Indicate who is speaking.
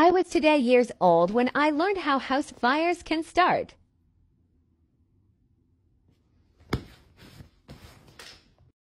Speaker 1: I was today years old when I learned how house fires can start.